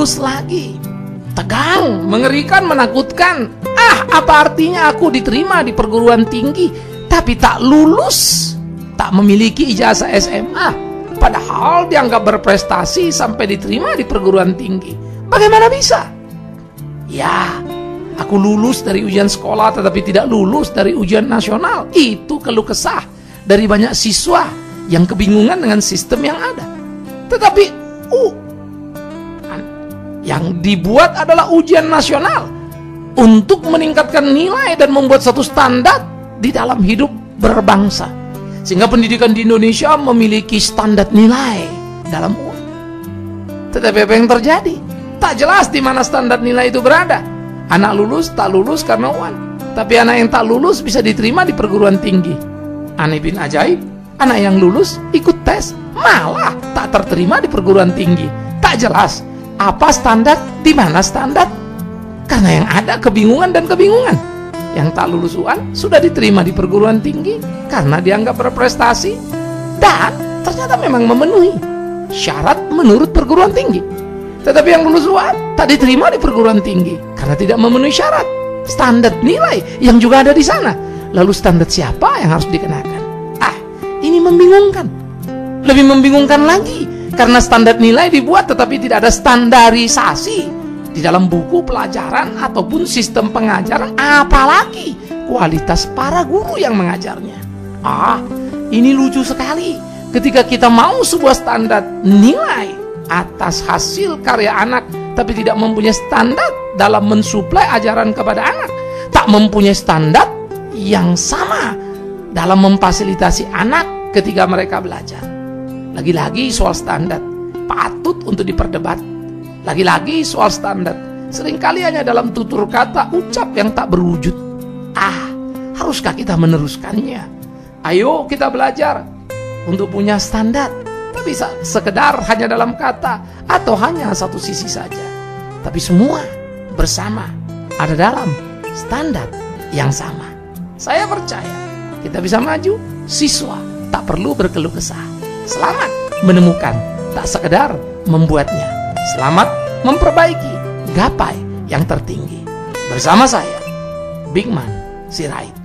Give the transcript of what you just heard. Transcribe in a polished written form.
lulus lagi. Tegang, mengerikan, menakutkan. Apa artinya aku diterima di perguruan tinggi tapi tak lulus, tak memiliki ijazah SMA, padahal dianggap berprestasi sampai diterima di perguruan tinggi? Bagaimana bisa? Ya, aku lulus dari ujian sekolah tetapi tidak lulus dari ujian nasional. Itu keluh kesah dari banyak siswa yang kebingungan dengan sistem yang ada. Tetapi yang dibuat adalah ujian nasional untuk meningkatkan nilai dan membuat satu standar di dalam hidup berbangsa. Sehingga pendidikan di Indonesia memiliki standar nilai dalam UN. Tetapi apa yang terjadi? Tak jelas di mana standar nilai itu berada. Anak lulus, tak lulus karena UN. Tapi anak yang tak lulus bisa diterima di perguruan tinggi. Aneh bin ajaib, anak yang lulus ikut tes, malah tak terterima di perguruan tinggi. Tak jelas apa standar, di mana standar. Karena yang ada kebingungan dan kebingungan. Yang tak lulus UN sudah diterima di perguruan tinggi karena dianggap berprestasi dan ternyata memang memenuhi syarat menurut perguruan tinggi. Tetapi yang lulus UN tak diterima di perguruan tinggi karena tidak memenuhi syarat standar nilai yang juga ada di sana. Lalu standar siapa yang harus dikenakan? Ini membingungkan. Lebih membingungkan lagi karena standar nilai dibuat tetapi tidak ada standarisasi di dalam buku pelajaran ataupun sistem pengajaran, apalagi kualitas para guru yang mengajarnya. Ini lucu sekali ketika kita mau sebuah standar nilai atas hasil karya anak tapi tidak mempunyai standar dalam mensuplai ajaran kepada anak, tak mempunyai standar yang sama dalam memfasilitasi anak ketika mereka belajar. Lagi-lagi soal standar patut untuk diperdebatkan. Lagi-lagi soal standar seringkali hanya dalam tutur kata ucap yang tak berwujud. Haruskah kita meneruskannya? Ayo kita belajar untuk punya standar, tapi sekedar hanya dalam kata atau hanya satu sisi saja. Tapi semua bersama ada dalam standar yang sama. Saya percaya kita bisa maju. Siswa tak perlu berkeluh kesah. Selamat menemukan, tak sekedar membuatnya. Selamat memperbaiki, gapai yang tertinggi. Bersama saya, Bigman Sirait.